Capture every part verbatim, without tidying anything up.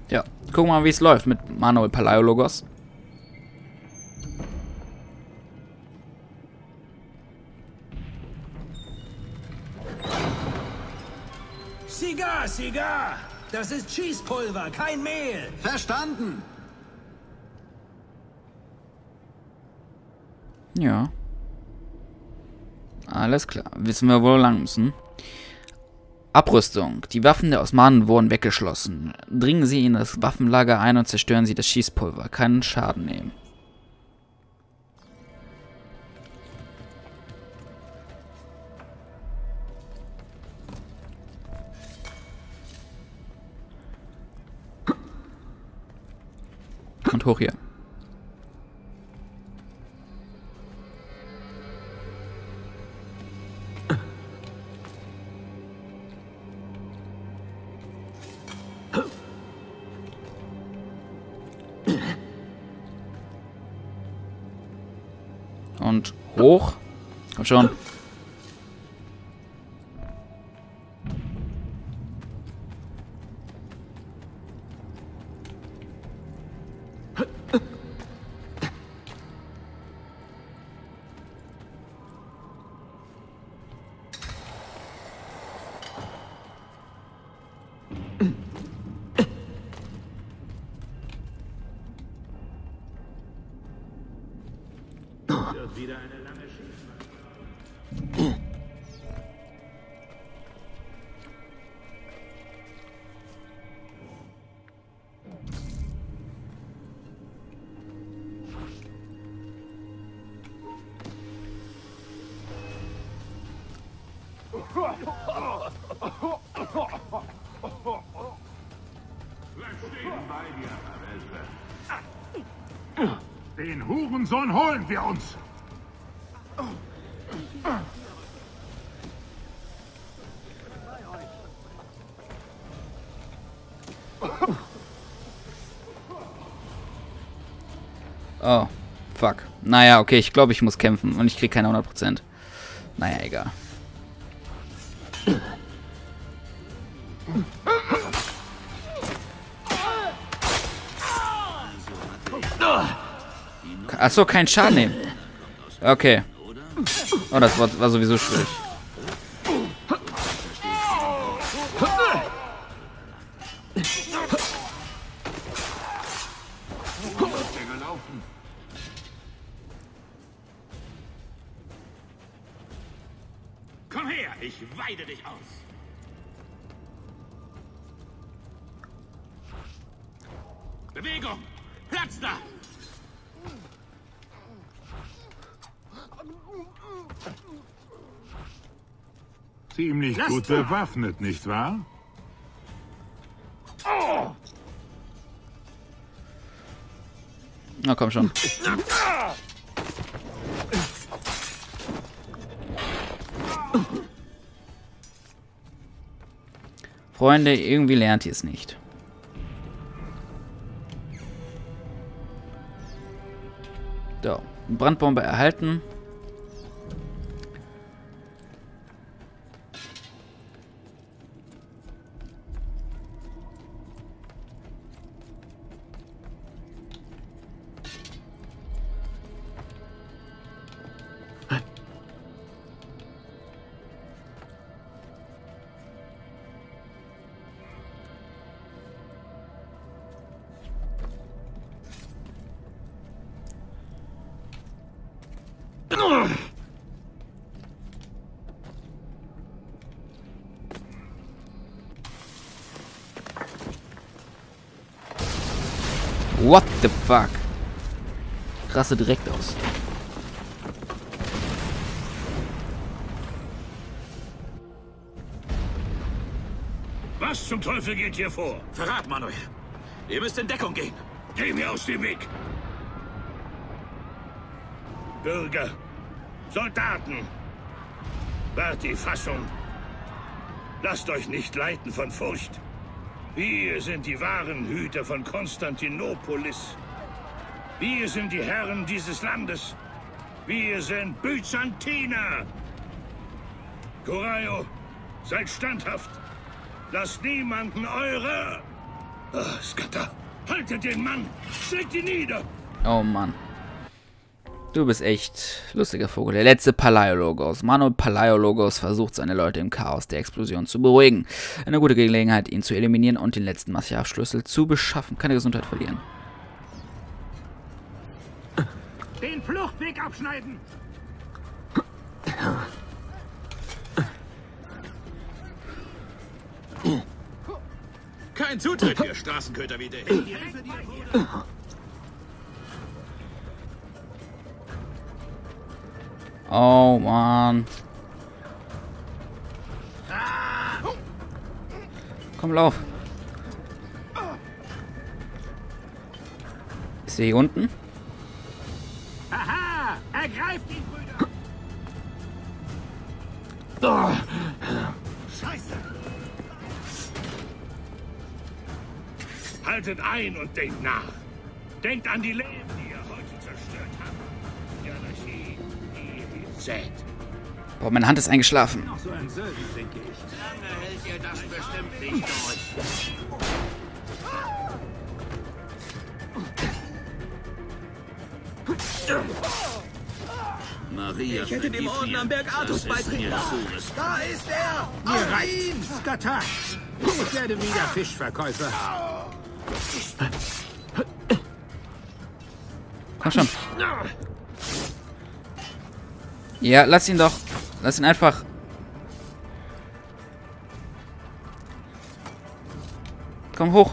Ja, gucken wir mal, wie es läuft mit Manuel Palaiologos. Cigar, Cigar! Das ist Schießpulver, kein Mehl! Verstanden! Ja. Alles klar. Wissen wir, wo wir lang müssen. Abrüstung. Die Waffen der Osmanen wurden weggeschlossen. Dringen Sie in das Waffenlager ein und zerstören Sie das Schießpulver. Keinen Schaden nehmen. Und hoch hier. Und hoch. Komm schon. Wird wieder eine lange Schießfahrt. Den Hurensohn holen wir uns! Oh, fuck. Naja, okay, ich glaube, ich muss kämpfen und ich kriege keine hundert Prozent. Naja, egal. Achso, kein Schaden nehmen. Okay. Oh, das war, war sowieso schwierig. Komm her, ich weide dich aus. Bewegung! Platz da! Ziemlich gut bewaffnet, nicht wahr? Na komm schon. Freunde, irgendwie lernt ihr es nicht. So, Brandbombe erhalten. What the fuck? Rasse direkt aus. Was zum Teufel geht hier vor? Verrat, Manuel. Ihr müsst in Deckung gehen. Geh mir aus dem Weg! Bürger, Soldaten, wahrt die Fassung. Lasst euch nicht leiten von Furcht. Wir sind die wahren Hüter von Konstantinopolis. Wir sind die Herren dieses Landes. Wir sind Byzantiner. Coraio, seid standhaft. Lasst niemanden eure... Ah, Skatta, haltet den Mann! Schlägt ihn nieder! Oh Mann. Du bist echt lustiger Vogel. Der letzte Palaiologos. Manuel Palaiologos versucht, seine Leute im Chaos der Explosion zu beruhigen. Eine gute Gelegenheit, ihn zu eliminieren und den letzten Masjav-Schlüssel zu beschaffen. Keine Gesundheit verlieren. Den Fluchtweg abschneiden! Kein Zutritt, ihr Straßenköter wie der. Oh Mann. Komm, lauf. Ist er hier unten? Aha! Ergreift ihn, Brüder! Oh. Scheiße! Haltet ein und denkt nach. Denkt an die Leben, die ihr heute zerstört habt. Die Anarchie, die ihr sät. Boah, meine Hand ist eingeschlafen. Noch so ein Söldner, denke ich. Lange hält ihr das bestimmt nicht durch. Maria, ich hätte dem Orden am Berg Artus beitreten. Da ist er! Mir reicht Skatta! Ich werde wieder Fischverkäufer. Komm schon. Ja, lass ihn doch. Lass ihn einfach. Komm hoch.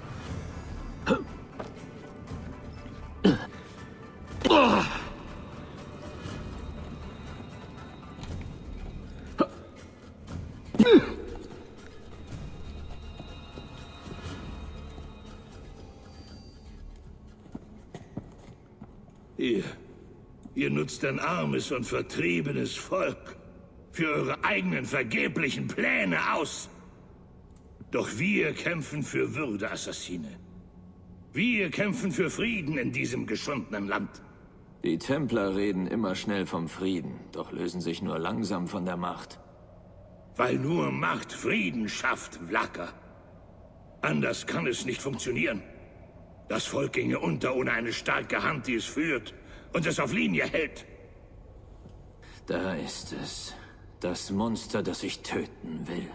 Ihr, ihr nutzt ein armes und vertriebenes Volk für eure eigenen vergeblichen Pläne aus. Doch wir kämpfen für Würde, Assassine. Wir kämpfen für Frieden in diesem geschundenen Land. Die Templer reden immer schnell vom Frieden, doch lösen sich nur langsam von der Macht. Weil nur Macht Frieden schafft, Vlaka. Anders kann es nicht funktionieren. Das Volk ginge unter ohne eine starke Hand, die es führt und es auf Linie hält. Da ist es. Das Monster, das ich töten will.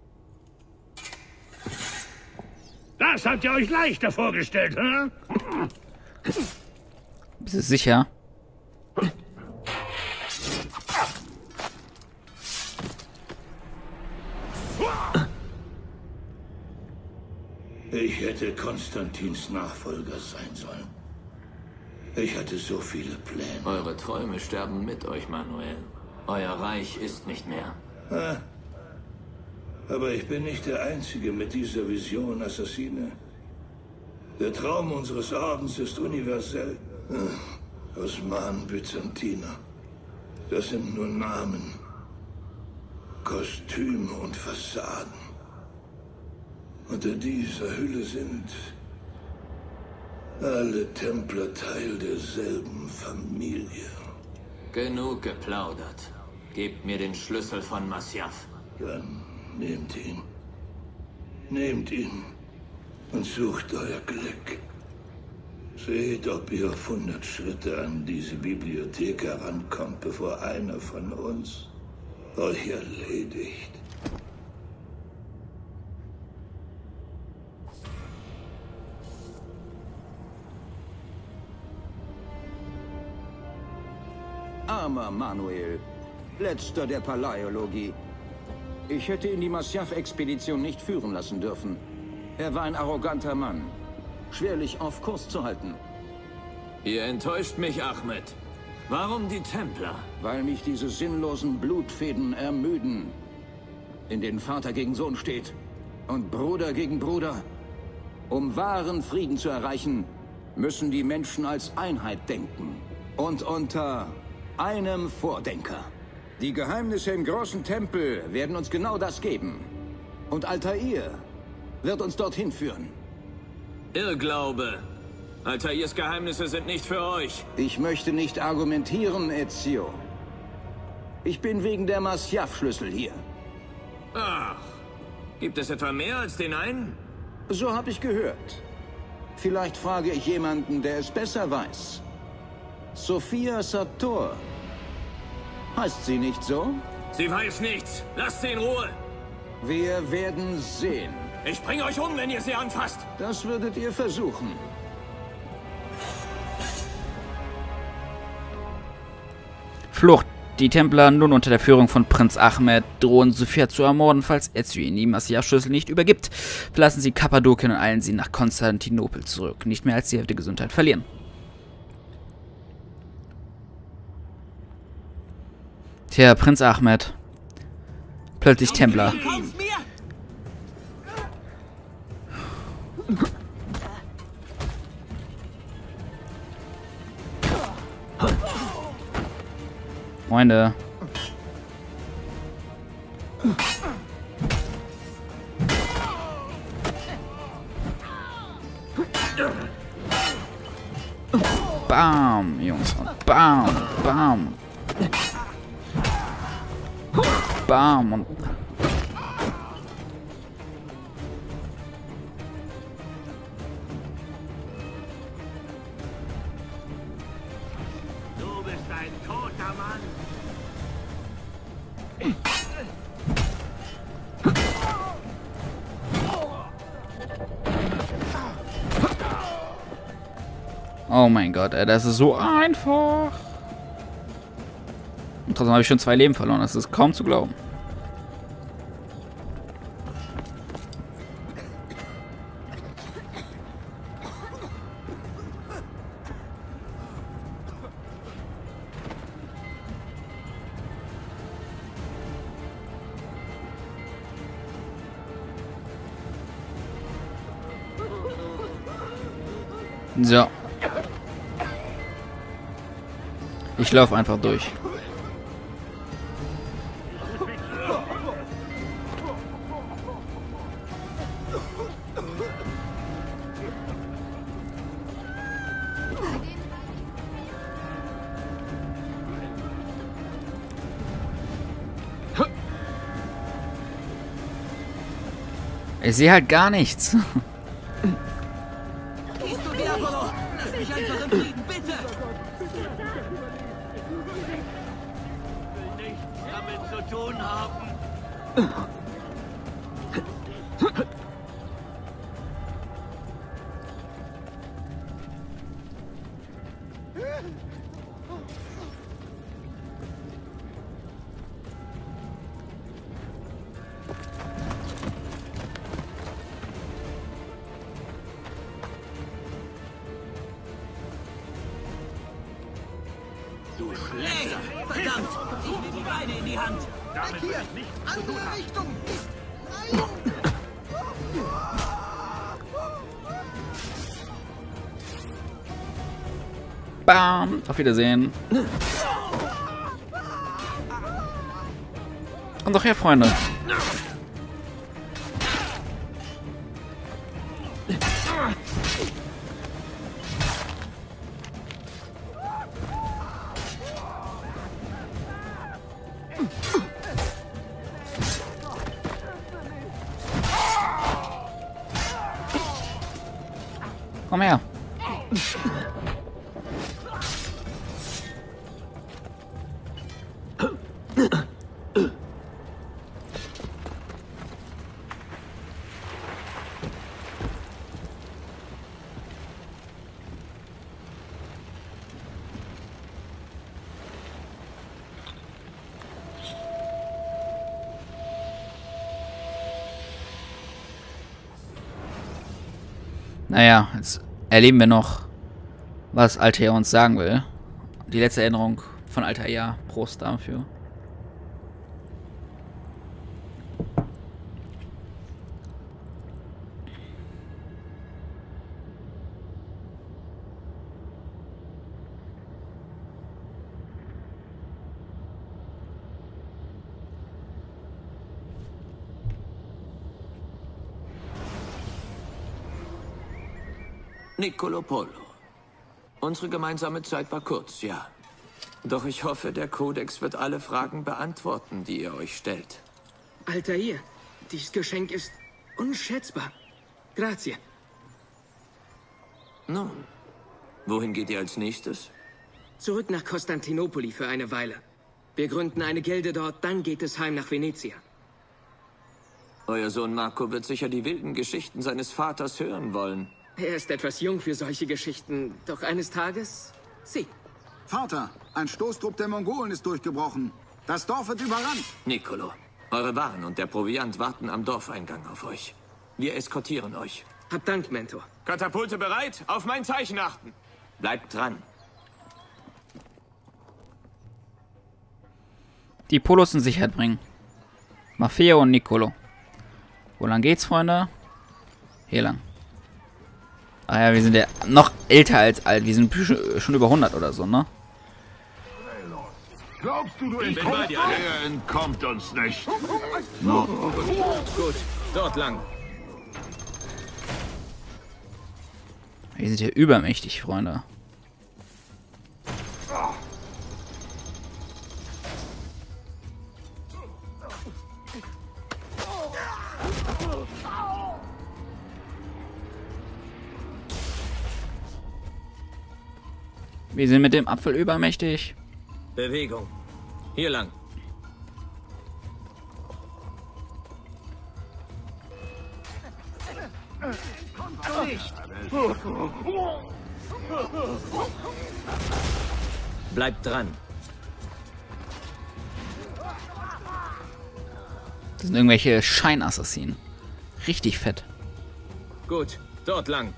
Das habt ihr euch leichter vorgestellt, hm? Bist du sicher? Ich hätte Konstantins Nachfolger sein sollen. Ich hatte so viele Pläne. Eure Träume sterben mit euch, Manuel. Euer Reich ist nicht mehr. Ah, aber ich bin nicht der Einzige mit dieser Vision, Assassine. Der Traum unseres Ordens ist universell. Ah, Osman Byzantiner. Das sind nur Namen, Kostüme und Fassaden. Unter dieser Hülle sind alle Templer Teil derselben Familie. Genug geplaudert. Gebt mir den Schlüssel von Masjav. Dann nehmt ihn. Nehmt ihn und sucht euer Glück. Seht, ob ihr auf hundert Schritte an diese Bibliothek herankommt, bevor einer von uns euch erledigt. Armer Manuel, letzter der Palaiologie. Ich hätte ihn die Masjav-Expedition nicht führen lassen dürfen. Er war ein arroganter Mann, schwerlich auf Kurs zu halten. Ihr enttäuscht mich, Ahmed. Warum die Templer? Weil mich diese sinnlosen Blutfäden ermüden, in denen Vater gegen Sohn steht und Bruder gegen Bruder. Um wahren Frieden zu erreichen, müssen die Menschen als Einheit denken und unter einem Vordenker. Die Geheimnisse im großen Tempel werden uns genau das geben. Und Altair wird uns dorthin führen. Irrglaube. Altairs Geheimnisse sind nicht für euch. Ich möchte nicht argumentieren, Ezio. Ich bin wegen der Masjav-Schlüssel hier. Ach, gibt es etwa mehr als den einen? So habe ich gehört. Vielleicht frage ich jemanden, der es besser weiß. Sophia Sator. Heißt sie nicht so? Sie weiß nichts. Lasst sie in Ruhe. Wir werden sehen. Ich bringe euch um, wenn ihr sie anfasst. Das würdet ihr versuchen. Flucht. Die Templer, nun unter der Führung von Prinz Ahmed, drohen Sophia zu ermorden, falls Ezio die Masyaf-Schlüssel nicht übergibt. Verlassen sie Kappadokien und eilen sie nach Konstantinopel zurück. Nicht mehr als die Hälfte Gesundheit verlieren. Tja, Prinz Ahmed. Plötzlich Templer. Freunde. Bam, Jungs. Und bam, bam. Bam und... Du bist ein toter Mann. Oh mein Gott, ey, das ist so einfach. Und trotzdem habe ich schon zwei Leben verloren. Das ist kaum zu glauben. So. Ich laufe einfach durch. Ich sehe halt gar nichts. Lass mich einfach im Frieden, bitte! Ich will nichts damit zu tun haben. Du Schlechter! Verdammt! Ich nehme die Beine in die Hand! Damit will ich nichts zu tun haben. Richtung! Bam! Auf Wiedersehen. Kommt doch her, Freunde. Komm her. Naja, jetzt erleben wir noch, was Altair uns sagen will. Die letzte Erinnerung von Altair. Prost dafür. Niccolo Polo. Unsere gemeinsame Zeit war kurz, ja. Doch ich hoffe, der Kodex wird alle Fragen beantworten, die ihr euch stellt. Altair, dieses Geschenk ist unschätzbar. Grazie. Nun, wohin geht ihr als nächstes? Zurück nach Konstantinopoli für eine Weile. Wir gründen eine Gilde dort, dann geht es heim nach Venezia. Euer Sohn Marco wird sicher die wilden Geschichten seines Vaters hören wollen. Er ist etwas jung für solche Geschichten, doch eines Tages... Sie. Vater, ein Stoßtrupp der Mongolen ist durchgebrochen. Das Dorf wird überrannt. Niccolo, eure Waren und der Proviant warten am Dorfeingang auf euch. Wir eskortieren euch. Hab Dank, Mentor. Katapulte bereit? Auf mein Zeichen achten. Bleibt dran. Die Polos in Sicherheit bringen. Maffeo und Niccolo. Wo lang geht's, Freunde? Hier lang. Ah ja, wir sind ja noch älter als alt. Wir sind schon über hundert oder so, ne? Glaubst du, du entkommst? Er entkommt uns nicht. No. Gut, dort lang. Wir sind hier übermächtig, Freunde. Wir sind mit dem Apfel übermächtig. Bewegung. Hier lang. Bleibt dran. Das sind irgendwelche Scheinassassinen. Richtig fett. Gut, dort lang.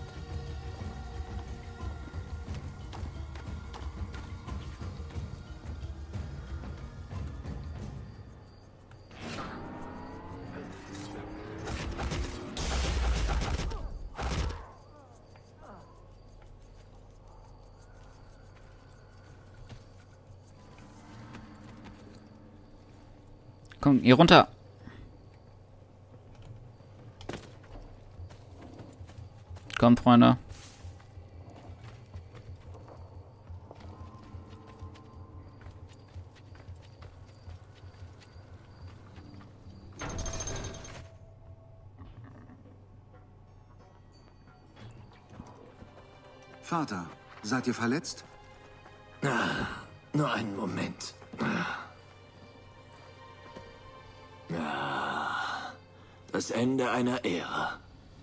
Komm, hier runter. Kommt, Freunde. Vater, seid ihr verletzt? Ah, nur einen Moment. Ah. Ah, das Ende einer Ära.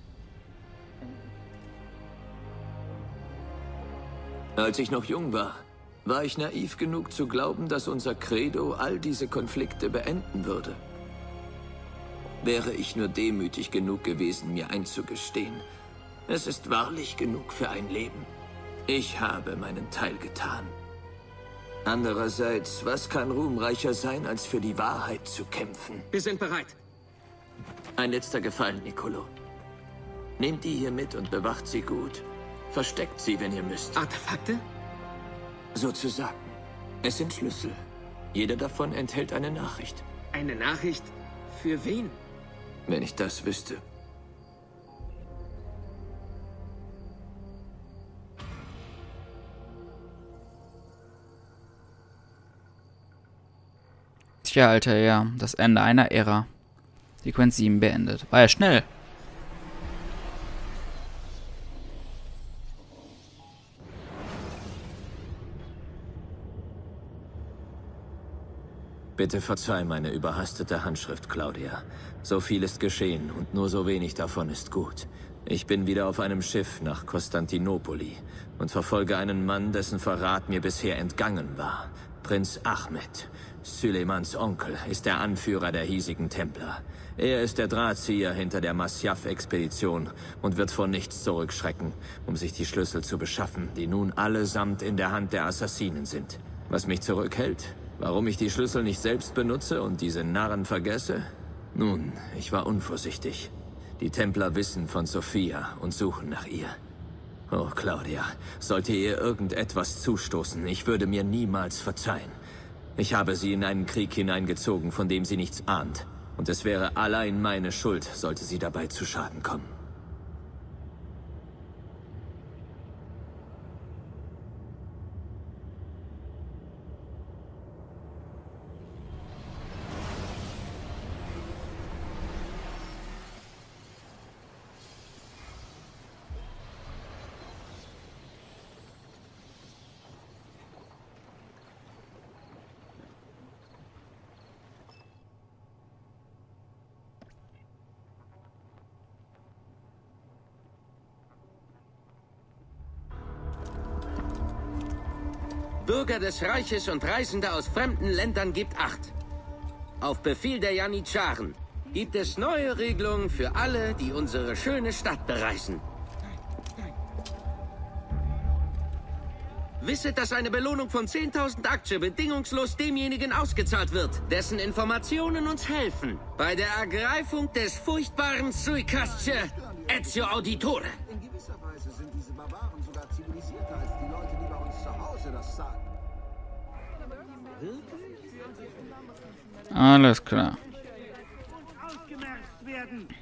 Als ich noch jung war, war ich naiv genug zu glauben, dass unser Credo all diese Konflikte beenden würde. Wäre ich nur demütig genug gewesen, mir einzugestehen, es ist wahrlich genug für ein Leben. Ich habe meinen Teil getan. Andererseits, was kann ruhmreicher sein, als für die Wahrheit zu kämpfen? Wir sind bereit. Ein letzter Gefallen, Niccolo. Nehmt die hier mit und bewacht sie gut. Versteckt sie, wenn ihr müsst. Artefakte? Sozusagen. Es sind Schlüssel. Jeder davon enthält eine Nachricht. Eine Nachricht? Für wen? Wenn ich das wüsste. Tja, Alter, ja. Das Ende einer Ära. Sequenz sieben beendet. War ja schnell. Bitte verzeih meine überhastete Handschrift, Claudia. So viel ist geschehen und nur so wenig davon ist gut. Ich bin wieder auf einem Schiff nach Konstantinopoli und verfolge einen Mann, dessen Verrat mir bisher entgangen war. Prinz Ahmed, Süleymans Onkel, ist der Anführer der hiesigen Templer. Er ist der Drahtzieher hinter der Masyaf-Expedition und wird vor nichts zurückschrecken, um sich die Schlüssel zu beschaffen, die nun allesamt in der Hand der Assassinen sind. Was mich zurückhält? Warum ich die Schlüssel nicht selbst benutze und diese Narren vergesse? Nun, ich war unvorsichtig. Die Templer wissen von Sophia und suchen nach ihr. Oh, Claudia, sollte ihr irgendetwas zustoßen, ich würde mir niemals verzeihen. Ich habe sie in einen Krieg hineingezogen, von dem sie nichts ahnt. Und es wäre allein meine Schuld, sollte sie dabei zu Schaden kommen. Bürger des Reiches und Reisende aus fremden Ländern gebt Acht. Auf Befehl der Janitscharen gibt es neue Regelungen für alle, die unsere schöne Stadt bereisen. Wisset, dass eine Belohnung von zehntausend Aktie bedingungslos demjenigen ausgezahlt wird, dessen Informationen uns helfen bei der Ergreifung des furchtbaren Suicastje Ezio Auditore. In gewisser Weise sind diese Barbaren sogar zivilisierter als die Leute, die bei uns zu Hause das sagen. Alles klar. Ausgemerzt werden.